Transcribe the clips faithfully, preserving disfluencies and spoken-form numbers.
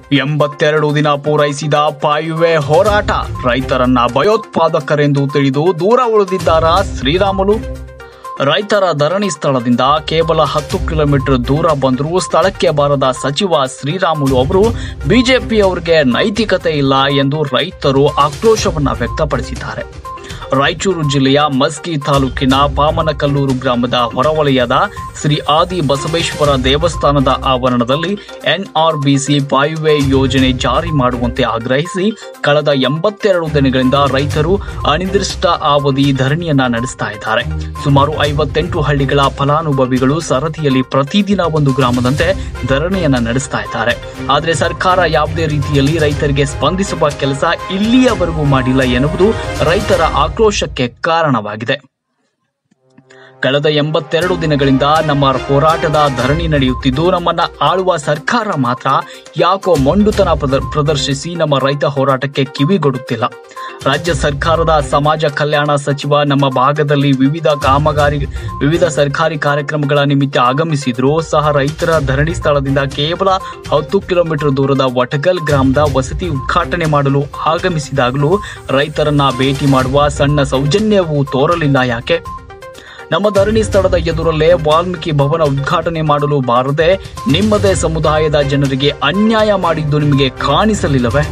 ಎಂಬತ್ತೆರಡು ದಿನ ಪೂರೈಸಿದ ಪಾಯುವೆ ಹೋರಾಟ. ರೈತರನ್ನ ಭಯೋತ್ಪಾದಕರೆಂದು ತಿಳಿದು ದೂರ ಉಳಿದಿದ್ದಾರಾ ಶ್ರೀರಾಮುಲು? ರೈತರ ಧರಣಿ ಸ್ಥಳದಿಂದ ಕೇವಲ ಹತ್ತು ಕಿಲೋಮೀಟರ್ ದೂರ ಬಂದರೂ ಸ್ಥಳಕ್ಕೆ ಬಾರದ ಸಚಿವ ಶ್ರೀರಾಮುಲು ಅವರು ಬಿಜೆಪಿಯವರಿಗೆ ನೈತಿಕತೆ ಇಲ್ಲ ಎಂದು ರೈತರು ಆಕ್ರೋಶವನ್ನ ವ್ಯಕ್ತಪಡಿಸಿದ್ದಾರೆ. ರಾಯಚೂರು ಜಿಲ್ಲೆಯ ಮಸ್ಕಿ ತಾಲೂಕಿನ ಪಾಮನಕಲ್ಲೂರು ಗ್ರಾಮದ ಹೊರವಲಯದ ಶ್ರೀ ಆದಿ ಬಸವೇಶ್ವರ ದೇವಸ್ಥಾನದ ಆವರಣದಲ್ಲಿ ಎನ್ಆರ್ಬಿಸಿ ಪಾಯುವೆ ಯೋಜನೆ ಜಾರಿ ಮಾಡುವಂತೆ ಆಗ್ರಹಿಸಿ ಕಳೆದ ಎಂಬತ್ತೆರಡು ದಿನಗಳಿಂದ ರೈತರು ಅನಿರ್ದಿಷ್ಟ ಅವಧಿ ಧರಣಿಯನ್ನ ನಡೆಸ್ತಾ ಇದ್ದಾರೆ. ಸುಮಾರು ಐವತ್ತೆಂಟು ಹಳ್ಳಿಗಳ ಫಲಾನುಭವಿಗಳು ಸರದಿಯಲ್ಲಿ ಪ್ರತಿದಿನ ಒಂದು ಗ್ರಾಮದಂತೆ ಧರಣಿಯನ್ನ ನಡೆಸ್ತಾ ಇದ್ದಾರೆ. ಆದರೆ ಸರ್ಕಾರ ಯಾವುದೇ ರೀತಿಯಲ್ಲಿ ರೈತರಿಗೆ ಸ್ಪಂದಿಸುವ ಕೆಲಸ ಇಲ್ಲಿಯವರೆಗೂ ಮಾಡಿಲ್ಲ ಎನ್ನುವುದು ರೈತರ ಆಕ್ರೋಶಕ್ಕೆ ಕಾರಣವಾಗಿದೆ. ಕಳೆದ ಎಂಬತ್ತೆರಡು ದಿನಗಳಿಂದ ನಮ್ಮ ಹೋರಾಟದ ಧರಣಿ ನಡೆಯುತ್ತಿದ್ದು ನಮ್ಮನ್ನ ಆಳುವ ಸರ್ಕಾರ ಮಾತ್ರ ಯಾಕೋ ಮೊಂಡುತನ ಪ್ರದರ್ಶಿಸಿ ನಮ್ಮ ರೈತ ಹೋರಾಟಕ್ಕೆ ಕಿವಿಗೊಡುತ್ತಿಲ್ಲ. ರಾಜ್ಯ ಸರ್ಕಾರದ ಸಮಾಜ ಕಲ್ಯಾಣ ಸಚಿವ ನಮ್ಮ ಭಾಗದಲ್ಲಿ ವಿವಿಧ ಕಾಮಗಾರಿ ವಿವಿಧ ಸರ್ಕಾರಿ ಕಾರ್ಯಕ್ರಮಗಳ ನಿಮಿತ್ತ ಆಗಮಿಸಿದ್ರು ಸಹ ರೈತರ ಧರಣಿ ಸ್ಥಳದಿಂದ ಕೇವಲ ಹತ್ತು ಕಿಲೋಮೀಟರ್ ದೂರದ ವಟಗಲ್ ಗ್ರಾಮದ ವಸತಿ ಉದ್ಘಾಟನೆ ಮಾಡಲು ಆಗಮಿಸಿದಾಗಲೂ ರೈತರನ್ನ ಭೇಟಿ ಮಾಡುವ ಸಣ್ಣ ಸೌಜನ್ಯವೂ ತೋರಲಿಲ್ಲ ಯಾಕೆ? ನಮ್ಮ ಧರಣಿ ಸ್ಥಳದ ಎದುರಲ್ಲೇ ವಾಲ್ಮೀಕಿ ಭವನ ಉದ್ಘಾಟನೆ ಮಾಡಲು ಬಾರದೆ ನಿಮ್ಮದೇ ಸಮುದಾಯದ ಜನರಿಗೆ ಅನ್ಯಾಯ ಮಾಡಿದ್ದು ನಿಮಗೆ ಕಾಣಿಸಲಿಲ್ಲವೇ?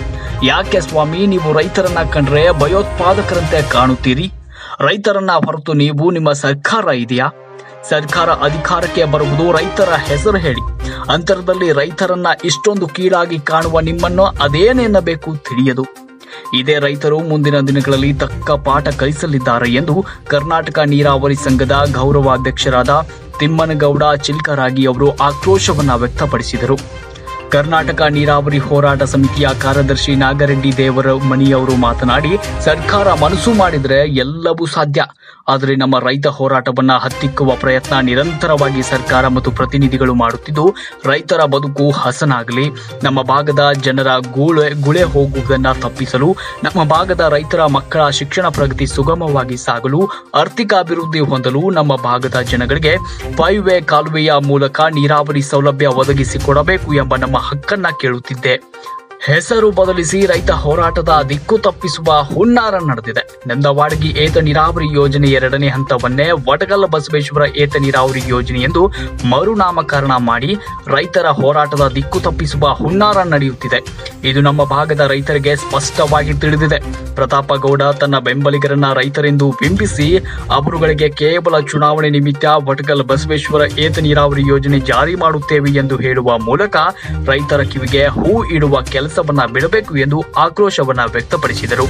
ಯಾಕೆ ಸ್ವಾಮಿ ನೀವು ರೈತರನ್ನ ಕಂಡ್ರೆ ಭಯೋತ್ಪಾದಕರಂತೆ ಕಾಣುತ್ತೀರಿ? ರೈತರನ್ನ ಹೊರತು ನೀವು ನಿಮ್ಮ ಸರ್ಕಾರ ಇದೆಯಾ? ಸರ್ಕಾರ ಅಧಿಕಾರಕ್ಕೆ ಬರುವುದು ರೈತರ ಹೆಸರು ಹೇಳಿ. ಅಂತರದಲ್ಲಿ ರೈತರನ್ನ ಇಷ್ಟೊಂದು ಕೀಳಾಗಿ ಕಾಣುವ ನಿಮ್ಮನ್ನು ಅದೇನೆನ್ನಬೇಕು ತಿಳಿಯದು. ಇದೇ ರೈತರು ಮುಂದಿನ ದಿನಗಳಲ್ಲಿ ತಕ್ಕ ಪಾಠ ಕಲಿಸಲಿದ್ದಾರೆ ಎಂದು ಕರ್ನಾಟಕ ನೀರಾವರಿ ಸಂಘದ ಗೌರವಾಧ್ಯಕ್ಷರಾದ ತಿಮ್ಮನಗೌಡ ಚಿಲ್ಕರಾಗಿ ಅವರು ಆಕ್ರೋಶವನ್ನ ವ್ಯಕ್ತಪಡಿಸಿದರು. ಕರ್ನಾಟಕ ನೀರಾವರಿ ಹೋರಾಟ ಸಮಿತಿಯ ಕಾರ್ಯದರ್ಶಿ ನಾಗರೆಡ್ಡಿ ದೇವರ ಮಣಿಯವರು ಮಾತನಾಡಿ, ಸರ್ಕಾರ ಮನಸ್ಸು ಮಾಡಿದರೆ ಎಲ್ಲವೂ ಸಾಧ್ಯ. ಆದರೆ ನಮ್ಮ ರೈತ ಹೋರಾಟವನ್ನ ಹತ್ತಿಕ್ಕುವ ಪ್ರಯತ್ನ ನಿರಂತರವಾಗಿ ಸರ್ಕಾರ ಮತ್ತು ಪ್ರತಿನಿಧಿಗಳು ಮಾಡುತ್ತಿದ್ದು ರೈತರ ಬದುಕು ಹಸನಾಗಲಿ, ನಮ್ಮ ಭಾಗದ ಜನರ ಗುಳೆ ಗುಳೆ ಹೋಗುವುದನ್ನ ತಪ್ಪಿಸಲು, ನಮ್ಮ ಭಾಗದ ರೈತರ ಮಕ್ಕಳ ಶಿಕ್ಷಣ ಪ್ರಗತಿ ಸುಗಮವಾಗಿ ಸಾಗಲು, ಆರ್ಥಿಕ ಅಭಿವೃದ್ಧಿ ಹೊಂದಲು ನಮ್ಮ ಭಾಗದ ಜನಗಳಿಗೆ ಪೈವೆ ಕಾಲುವೆಯ ಮೂಲಕ ನೀರಾವರಿ ಸೌಲಭ್ಯ ಒದಗಿಸಿಕೊಡಬೇಕು ಎಂಬ ನಮ್ಮ ಹಕ್ಕನ್ನ ಕೇಳುತ್ತಿದ್ದೆ. ಹೆಸರು ಬದಲಿಸಿ ರೈತ ಹೋರಾಟದ ದಿಕ್ಕು ತಪ್ಪಿಸುವ ಹುನ್ನಾರ ನಡೆದಿದೆ. ನಂದವಾಡಗಿ ಏತ ನೀರಾವರಿ ಯೋಜನೆ ಎರಡನೇ ಹಂತವನ್ನೇ ವಟಗಲ್ ಬಸವೇಶ್ವರ ಏತ ನೀರಾವರಿ ಯೋಜನೆ ಎಂದು ಮರುನಾಮಕರಣ ಮಾಡಿ ರೈತರ ಹೋರಾಟದ ದಿಕ್ಕು ತಪ್ಪಿಸುವ ಹುನ್ನಾರ ನಡೆಯುತ್ತಿದೆ. ಇದು ನಮ್ಮ ಭಾಗದ ರೈತರಿಗೆ ಸ್ಪಷ್ಟವಾಗಿ ತಿಳಿದಿದೆ. ಪ್ರತಾಪ ಗೌಡ ತನ್ನ ಬೆಂಬಲಿಗರನ್ನ ರೈತರೆಂದು ಬಿಂಬಿಸಿ ಅವರುಗಳಿಗೆ ಕೇವಲ ಚುನಾವಣೆ ನಿಮಿತ್ತ ವಟಗಲ್ ಬಸವೇಶ್ವರ ಏತ ನೀರಾವರಿ ಯೋಜನೆ ಜಾರಿ ಮಾಡುತ್ತೇವೆ ಎಂದು ಹೇಳುವ ಮೂಲಕ ರೈತರ ಕಿವಿಗೆ ಹೂ ಇಡುವ ಕೆಲಸವನ್ನ ಬಿಡಬೇಕು ಎಂದು ಆಕ್ರೋಶವನ್ನ ವ್ಯಕ್ತಪಡಿಸಿದರು.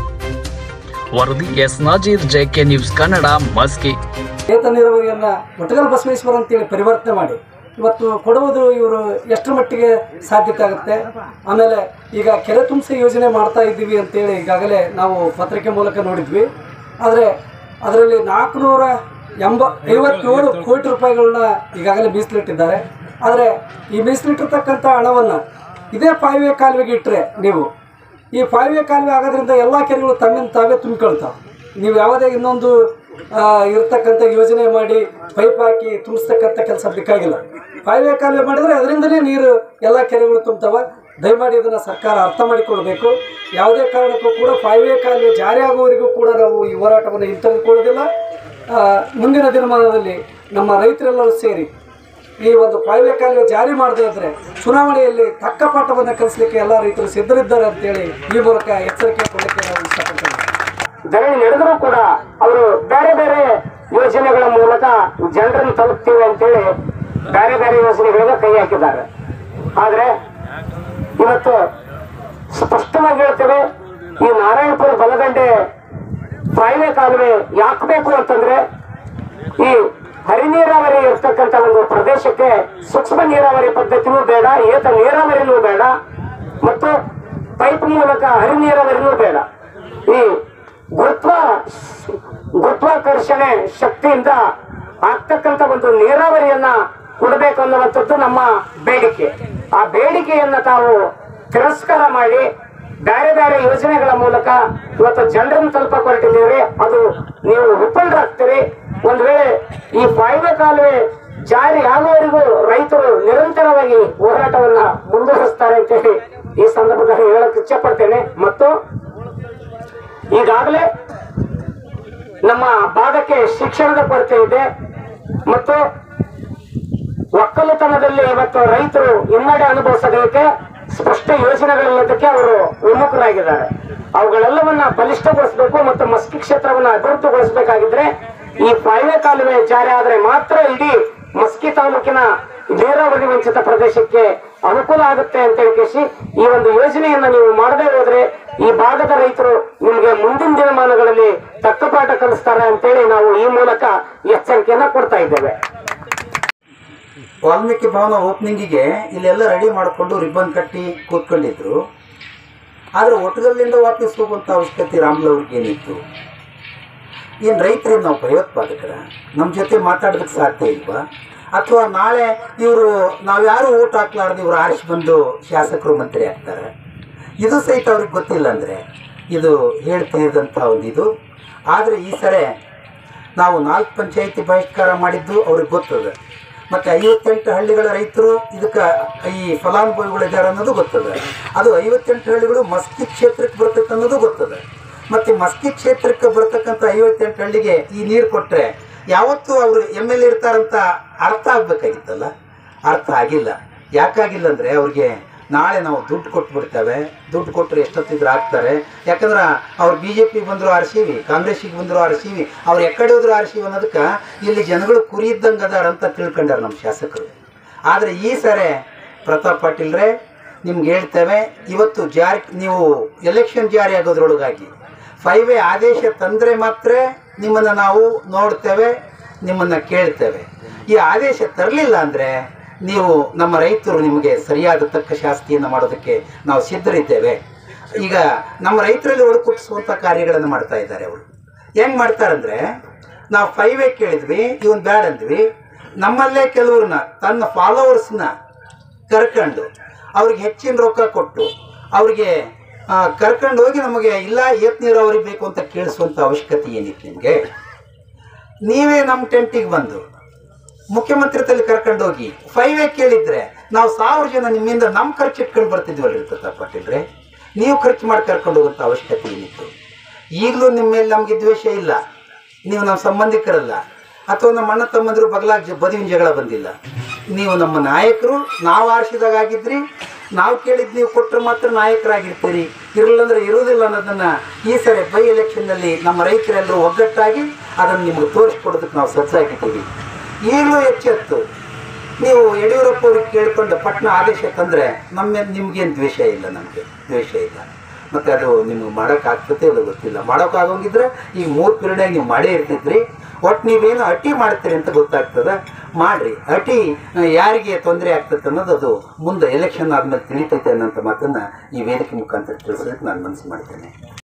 ವರದಿ S Nazeer, JK news Kannada, Maski. ಏತ ನೀರಾವರಿಯನ್ನ ವಟಗಲ್ ಬಸವೇಶ್ವರ ಅಂತೇಳಿ ಪರಿವರ್ತನೆ ಮಾಡಿ ಇವತ್ತು ಕೊಡುವುದು ಇವರು ಎಷ್ಟರ ಮಟ್ಟಿಗೆ ಸಾಧ್ಯತೆ ಆಗುತ್ತೆ? ಆಮೇಲೆ ಈಗ ಕೆರೆ ತುಂಬಿಸಿ ಯೋಜನೆ ಮಾಡ್ತಾ ಇದ್ದೀವಿ ಅಂತೇಳಿ ಈಗಾಗಲೇ ನಾವು ಪತ್ರಿಕೆ ಮೂಲಕ ನೋಡಿದ್ವಿ. ಆದರೆ ಅದರಲ್ಲಿ ನಾಲ್ಕುನೂರ ಎಂಬ ಐವತ್ತೇಳು ಕೋಟಿ ರೂಪಾಯಿಗಳನ್ನ ಈಗಾಗಲೇ ಮೀಸಲಿಟ್ಟಿದ್ದಾರೆ. ಆದರೆ ಈ ಮೀಸಲಿಟ್ಟಿರ್ತಕ್ಕಂಥ ಹಣವನ್ನು ಇದೇ ಪಾಯುವೆ ಕಾಲುವೆಗೆ ಇಟ್ಟರೆ ನೀವು ಈ ಪಾಯುವೆ ಕಾಲುವೆ ಆಗೋದ್ರಿಂದ ಎಲ್ಲ ಕೆರೆಗಳು ತಮ್ಮಿಂದ ತಾವೇ ತುಂಬಿಕೊಳ್ತಾವೆ. ನೀವು ಯಾವುದೇ ಇನ್ನೊಂದು ಇರ್ತಕ್ಕಂಥ ಯೋಜನೆ ಮಾಡಿ ಪೈಪ್ ಹಾಕಿ ತುಂಬಿಸ್ತಕ್ಕಂಥ ಕೆಲಸ ಬೇಕಾಗಿಲ್ಲ. ಪಾಯುವೆ ಕಾಲುವೆ ಮಾಡಿದರೆ ಅದರಿಂದಲೇ ನೀರು ಎಲ್ಲ ಕೆರೆಗಳು ತುಂಬ್ತವೆ. ದಯಮಾಡಿ ಇದನ್ನು ಸರ್ಕಾರ ಅರ್ಥ ಮಾಡಿಕೊಳ್ಬೇಕು. ಯಾವುದೇ ಕಾರಣಕ್ಕೂ ಕೂಡ ಪಾಯುವೆ ಕಾಲುವೆ ಜಾರಿ ಆಗುವವರೆಗೂ ಕೂಡ ನಾವು ಈ ಹೋರಾಟವನ್ನು ಹಿಂತೆಗೆದುಕೊಳ್ಳೋದಿಲ್ಲ. ಮುಂದಿನ ದಿನಮಾನದಲ್ಲಿ ನಮ್ಮ ರೈತರೆಲ್ಲರೂ ಸೇರಿ ಈ ಒಂದು ಪಾಯುವೆ ಕಾಲುವೆ ಜಾರಿ ಮಾಡದೇ ಇದ್ದರೆ ಚುನಾವಣೆಯಲ್ಲಿ ತಕ್ಕ ಪಾಠವನ್ನು ಕಲಿಸಲಿಕ್ಕೆ ಎಲ್ಲ ರೈತರು ಸಿದ್ಧರಿದ್ದಾರೆ ಅಂತೇಳಿ ಈ ಮೂಲಕ ಎಚ್ಚರಿಕೆ ಕೊಡಲಿಕ್ಕೆ ನಾವು ಇಷ್ಟಪಡ್ತೇವೆ. ಧರಣಿ ನಡೆದರೂ ಕೂಡ ಅವರು ಬೇರೆ ಬೇರೆ ಯೋಜನೆಗಳ ಮೂಲಕ ಜನರನ್ನು ತಲುಪ್ತೀವಿ ಅಂತೇಳಿ ಬೇರೆ ಬೇರೆ ಯೋಜನೆಗಳಿಗೆ ಕೈ ಹಾಕಿದ್ದಾರೆ. ಆದರೆ ಇವತ್ತು ಸ್ಪಷ್ಟವಾಗಿ ಹೇಳ್ತೇವೆ, ಈ ನಾರಾಯಣಪುರ ಬಲದಂಡೆ ಪಾಯುವೆ ಕಾಲುವೆ ಯಾಕೆ ಬೇಕು ಅಂತಂದ್ರೆ ಈ ಹರಿ ನೀರಾವರಿ ಇರ್ತಕ್ಕಂಥ ಒಂದು ಪ್ರದೇಶಕ್ಕೆ ಸೂಕ್ಷ್ಮ ನೀರಾವರಿ ಪದ್ಧತಿನೂ ಬೇಡ, ಏತ ನೀರಾವರಿನೂ ಬೇಡ, ಮತ್ತು ಪೈಪ್ ಮೂಲಕ ಹರಿ ನೀರಾವರಿನೂ ಬೇಡ. ಈ ಗುರುತ್ವ ಗುರುತ್ವಾಕರ್ಷಣೆ ಶಕ್ತಿಯಿಂದ ಆಗ್ತಕ್ಕಂಥ ಒಂದು ನೀರಾವರಿಯನ್ನ ಕೊಡಬೇಕು ಅನ್ನುವಂಥದ್ದು ನಮ್ಮ ಬೇಡಿಕೆ. ಆ ಬೇಡಿಕೆಯನ್ನ ತಾವು ತಿರಸ್ಕಾರ ಮಾಡಿ ಬೇರೆ ಬೇರೆ ಯೋಜನೆಗಳ ಮೂಲಕ ಇವತ್ತು ಜನರನ್ನು ತಲುಪಕ್ಕೆ ಹೊರಟಿದ್ದೀರಿ. ಅದು ನೀವು ವಿಫಲರಾಗ್ತೀರಿ. ಒಂದು ವೇಳೆ ಈ ಪಾಯುವೆ ಕಾಲುವೆ ಜಾರಿ ಆಗುವವರೆಗೂ ರೈತರು ನಿರಂತರವಾಗಿ ಹೋರಾಟವನ್ನ ಮುಂದುವರಿಸ್ತಾರೆ. ಕಲಿಸ್ತಾರೆ ಅಂತೇಳಿ ಈ ಸಂದರ್ಭದಲ್ಲಿ ಹೇಳಕ್ ಇಚ್ಛೆ ಪಡ್ತೇನೆ. ಮತ್ತು ಈಗಾಗಲೇ ನಮ್ಮ ಭಾಗಕ್ಕೆ ಶಿಕ್ಷಣದ ಕೊರತೆ ಇದೆ ಮತ್ತು ಒಕ್ಕಲುತನದಲ್ಲಿ ಇವತ್ತು ರೈತರು ಹಿನ್ನಡೆ ಅನುಭವಿಸೋದಕ್ಕೆ ಸ್ಪಷ್ಟ ಯೋಜನೆಗಳಿಲ್ಲದಕ್ಕೆ ಅವರು ವಿಮುಖರಾಗಿದ್ದಾರೆ. ಅವುಗಳೆಲ್ಲವನ್ನ ಬಲಿಷ್ಠಗೊಳಿಸಬೇಕು ಮತ್ತು ಮಸ್ಕಿ ಕ್ಷೇತ್ರವನ್ನ ಅಭಿವೃದ್ಧಿಗೊಳಿಸಬೇಕಾಗಿದ್ರೆ ಈ ಫೈವೆ ಕಾಲುವೆ ಜಾರಿ ಆದ್ರೆ ಮಾತ್ರ ಇಡೀ ಮಸ್ಕಿ ತಾಲೂಕಿನ ನೀರಾವರಿ ವಂಚಿತ ಪ್ರದೇಶಕ್ಕೆ ಅನುಕೂಲ ಆಗುತ್ತೆ ಅಂತ ಹೇಳಿಸಿ ಈ ಒಂದು ಯೋಜನೆಯನ್ನ ನೀವು ಮಾಡದೇ ಹೋದ್ರೆ ಈ ಭಾಗದ ರೈತರು ನಿಮ್ಗೆ ಮುಂದಿನ ದಿನಮಾನಗಳಲ್ಲಿ ತಕ್ಕ ಪಾಠ ಕಲಿಸ್ತಾರೆ ಅಂತೇಳಿ ನಾವು ಈ ಮೂಲಕ ಎಚ್ಚರಿಕೆಯನ್ನ ಕೊಡ್ತಾ ಇದ್ದೇವೆ. ವಾಲ್ಮೀಕಿ ಭವನ ಓಪನಿಂಗಿಗೆ ಇಲ್ಲೆಲ್ಲ ರೆಡಿ ಮಾಡಿಕೊಂಡು ರಿಬ್ಬನ್ ಕಟ್ಟಿ ಕೂತ್ಕೊಂಡಿದ್ರು. ಆದರೆ ಒಟ್ಟಗಲ್ಲಿಂದ ವಾಪಸ್ ಹೋಗುವಂಥ ಅವಶ್ಯಕತೆ ರಾಮ್ಲವ್ರಿಗೆ ಏನಿತ್ತು? ಏನು ರೈತರಿಂದ ನಾವು ಭಯೋತ್ಪಾದಕರ ನಮ್ಮ ಜೊತೆ ಮಾತಾಡೋದಕ್ಕೆ ಸಾಧ್ಯ ಇಲ್ವಾ? ಅಥವಾ ನಾಳೆ ಇವರು ನಾವ್ಯಾರು ಓಟ್ ಹಾಕ್ಲಾರ್ದು ಇವರು ಆರಿಸಿ ಬಂದು ಶಾಸಕರು ಮಂತ್ರಿ ಆಗ್ತಾರೆ? ಇದು ಸಹಿತ ಅವ್ರಿಗೆ ಗೊತ್ತಿಲ್ಲ ಅಂದರೆ ಇದು ಹೇಳ್ತಿದ್ದಂಥ ಒಂದು ಇದು. ಆದರೆ ಈ ಸರಿ ನಾವು ನಾಲ್ಕು ಪಂಚಾಯಿತಿ ಬಹಿಷ್ಕಾರ ಮಾಡಿದ್ದು ಅವ್ರಿಗೆ ಗೊತ್ತದ. ಮತ್ತು ಐವತ್ತೆಂಟು ಹಳ್ಳಿಗಳ ರೈತರು ಇದಕ್ಕೆ ಈ ಫಲಾನುಭವಿಗಳಿದ್ದಾರೆ ಅನ್ನೋದು ಗೊತ್ತದ. ಅದು ಐವತ್ತೆಂಟು ಹಳ್ಳಿಗಳು ಮಸ್ಕಿ ಕ್ಷೇತ್ರಕ್ಕೆ ಬರ್ತೈತೆ ಅನ್ನೋದು ಗೊತ್ತದ. ಮತ್ತು ಮಸ್ಕಿ ಕ್ಷೇತ್ರಕ್ಕೆ ಬರ್ತಕ್ಕಂಥ ಐವತ್ತೆಂಟು ಹಳ್ಳಿಗೆ ಈ ನೀರು ಕೊಟ್ಟರೆ ಯಾವತ್ತೂ ಅವರು ಎಮ್ ಎಲ್ ಎ ಇರ್ತಾರಂತ ಅರ್ಥ ಆಗಬೇಕಾಗಿತ್ತಲ್ಲ, ಅರ್ಥ ಆಗಿಲ್ಲ. ಯಾಕಾಗಿಲ್ಲ ಅಂದರೆ ಅವ್ರಿಗೆ ನಾಳೆ ನಾವು ದುಡ್ಡು ಕೊಟ್ಬಿಡ್ತೇವೆ, ದುಡ್ಡು ಕೊಟ್ಟರೆ ಎಷ್ಟೊತ್ತಿದ್ರು ಆಗ್ತಾರೆ. ಯಾಕಂದ್ರೆ ಅವ್ರು ಬಿ ಜೆ ಪಿ ಬಂದರು ಆರಿಸೀವಿ, ಕಾಂಗ್ರೆಸ್ಸಿಗೆ ಬಂದರು ಆರಿಸೀವಿ, ಅವ್ರು ಎಕ್ಕಡೆ ಹೋದ್ರು ಆರಿಸೀವಿ ಅನ್ನೋದಕ್ಕೆ ಇಲ್ಲಿ ಜನಗಳು ಕುರಿ ಇದ್ದಂಗೆ ಅದಾರ ಅಂತ ತಿಳ್ಕೊಂಡಾರ ನಮ್ಮ ಶಾಸಕರು. ಆದರೆ ಈ ಸರಿ ಪ್ರತಾಪ್ ಪಾಟೀಲ್ರೇ ನಿಮ್ಗೆ ಹೇಳ್ತೇವೆ, ಇವತ್ತು ಜಾರಿ ನೀವು ಎಲೆಕ್ಷನ್ ಜಾರಿ ಆಗೋದ್ರೊಳಗಾಗಿ ಫೈವ್ ಎ ಆದೇಶ ತಂದರೆ ಮಾತ್ರ ನಿಮ್ಮನ್ನು ನಾವು ನೋಡ್ತೇವೆ, ನಿಮ್ಮನ್ನು ಕೇಳ್ತೇವೆ. ಈ ಆದೇಶ ತರಲಿಲ್ಲ ಅಂದರೆ ನೀವು ನಮ್ಮ ರೈತರು ನಿಮಗೆ ಸರಿಯಾದ ತಕ್ಕ ಶಾಸ್ತಿಯನ್ನು ಮಾಡೋದಕ್ಕೆ ನಾವು ಸಿದ್ಧರಿದ್ದೇವೆ. ಈಗ ನಮ್ಮ ರೈತರಲ್ಲಿ ಒಳಕುಟ್ಟಿಸುವಂಥ ಕಾರ್ಯಗಳನ್ನು ಮಾಡ್ತಾ ಇದ್ದಾರೆ ಅವರು. ಹೆಂಗೆ ಮಾಡ್ತಾರಂದರೆ, ನಾವು ಫೈವ್ ಎ ಕೇಳಿದ್ವಿ, ಇವನ್ ಬ್ಯಾಡ್ ಅಂದ್ವಿ, ನಮ್ಮಲ್ಲೇ ಕೆಲವ್ರನ್ನ ತನ್ನ ಫಾಲೋವರ್ಸ್ನ ಕರ್ಕೊಂಡು ಅವ್ರಿಗೆ ಹೆಚ್ಚಿನ ರೊಕ್ಕ ಕೊಟ್ಟು ಅವ್ರಿಗೆ ಕರ್ಕೊಂಡು ಹೋಗಿ ನಮಗೆ ಇಲ್ಲ ಏತ್ ನೀರಾವರಿ ಬೇಕು ಅಂತ ಕೇಳಿಸುವಂಥ ಅವಶ್ಯಕತೆ ಏನಿತ್ತು ನಿಮಗೆ? ನೀವೇ ನಮ್ಮ ಟೆಂಟಿಗೆ ಬಂದು ಮುಖ್ಯಮಂತ್ರಿ ತಲೆ ಕರ್ಕೊಂಡು ಹೋಗಿ ಫೈವ್ ಎ ಕೇಳಿದ್ರೆ ನಾವು ಸಾವಿರ ಜನ ನಿಮ್ಮಿಂದ ನಮ್ಮ ಖರ್ಚು ಇಟ್ಕೊಂಡು ಬರ್ತಿದ್ವಲ್ರಿ ಪ್ರತಾಪ್ ಪಾಟೀಲ್ರೆ. ನೀವು ಖರ್ಚು ಮಾಡಿ ಕರ್ಕೊಂಡು ಹೋಗುವಂಥ ಅವಶ್ಯಕತೆ ಏನಿತ್ತು? ಈಗಲೂ ನಿಮ್ಮ ಮೇಲೆ ನಮಗೆ ದ್ವೇಷ ಇಲ್ಲ, ನೀವು ನಮ್ಮ ಸಂಬಂಧಿಕರಲ್ಲ, ಅಥವಾ ನಮ್ಮ ಅಣ್ಣ ತಮ್ಮಂದಿರು ಬಗಲಾಗ ಬದಿವಿನ ಜಗಳ ಬಂದಿಲ್ಲ. ನೀವು ನಮ್ಮ ನಾಯಕರು, ನಾವು ಆರಿಸಿದಾಗಿದ್ರಿ, ನಾವು ಕೇಳಿದ್ದು ನೀವು ಕೊಟ್ಟರೆ ಮಾತ್ರ ನಾಯಕರಾಗಿರ್ತೀರಿ, ಇರಲಿಲ್ಲ ಅಂದರೆ ಇರೋದಿಲ್ಲ ಅನ್ನೋದನ್ನು ಈ ಸರಿ ಬೈ ಎಲೆಕ್ಷನ್ನಲ್ಲಿ ನಮ್ಮ ರೈತರೆಲ್ಲರೂ ಒಗ್ಗಟ್ಟಾಗಿ ಅದನ್ನು ನಿಮಗೆ ತೋರಿಸ್ಕೊಡೋದಕ್ಕೆ ನಾವು ಸಜ್ಜಾಗಿದ್ದೀವಿ. ಈಗಲೂ ಎಚ್ಚೆತ್ತು ನೀವು ಯಡಿಯೂರಪ್ಪ ಅವ್ರಿಗೆ ಕೇಳಿಕೊಂಡು ಪಟ್ನ ಆದೇಶ ತಂದರೆ ನಮ್ಮ ನಿಮಗೇನು ದ್ವೇಷ ಇಲ್ಲ, ನಮಗೆ ದ್ವೇಷ ಇಲ್ಲ. ಮತ್ತು ಅದು ನಿಮ್ಗೆ ಮಾಡೋಕ್ಕಾಗ್ತದೆ ಇಲ್ಲ ಗೊತ್ತಿಲ್ಲ. ಮಾಡೋಕ್ಕಾಗೋಂಗಿದ್ರೆ ಈಗ ಮೂರು ಪೀರಿಯಡ್ನಾಗ ನೀವು ಮಾಡೇ ಇರ್ತಿದ್ರಿ. ಒಟ್ಟು ನೀವೇನು ಅಟಿ ಮಾಡ್ತೀರಿ ಅಂತ ಗೊತ್ತಾಗ್ತದೆ, ಮಾಡಿರಿ. ಅಟಿ ಯಾರಿಗೆ ತೊಂದರೆ ಆಗ್ತದೆ ಅನ್ನೋದು ಅದು ಮುಂದೆ ಎಲೆಕ್ಷನ್ ಆದಮೇಲೆ ತಿಳಿತೈತೆ ಅನ್ನೋಂಥ ಮಾತನ್ನು ಈ ವೇದಿಕೆ ಮುಖಾಂತರ ತಿಳಿಸೋದಕ್ಕೆ ನಾನು ಮನಸ್ಸು ಮಾಡ್ತೇನೆ.